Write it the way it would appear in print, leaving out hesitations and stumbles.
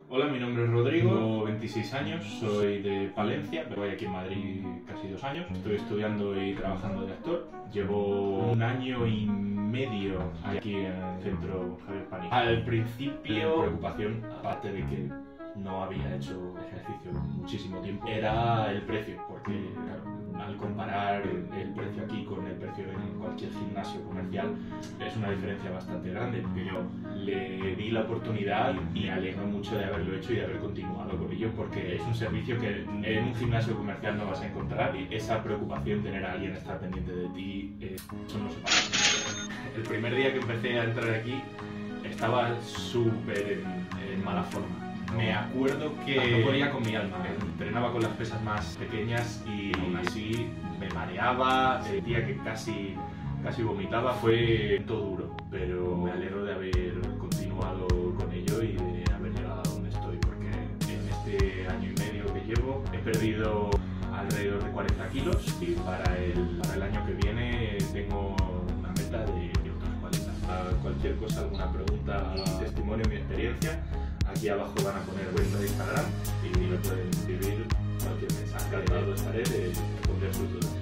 Hola, mi nombre es Rodrigo, tengo 26 años, soy de Palencia, voy aquí en Madrid casi 2 años, estoy estudiando y trabajando de actor, llevo 1 año y medio aquí en el centro Javier Pani. Al principio, preocupación, aparte de que no había hecho ejercicio en muchísimo tiempo, era el precio, porque al comparar el precio aquí con el precio en cualquier gimnasio comercial es una diferencia bastante grande, que yo le di la oportunidad y me alegro mucho de haberlo hecho y de haber continuado con ello, porque es un servicio que en un gimnasio comercial no vas a encontrar, y esa preocupación, tener a alguien estar pendiente de ti, eso no se paga. El primer día que empecé a entrar aquí estaba súper en mala forma. Me acuerdo que no podía con mi alma, entrenaba con las pesas más pequeñas y aún así me mareaba, sentía que casi vomitaba. Fue todo duro, pero me alegro de haber continuado con ello y de haber llegado a donde estoy, porque en este año y medio que llevo he perdido alrededor de 40 kilos y para el año que viene tengo una meta de otros 40. Cualquier cosa, alguna pregunta, mi testimonio, mi experiencia, aquí abajo van a poner cuenta de Instagram y me pueden escribir cualquier mensaje. Encantado estaré de responder sus dudas.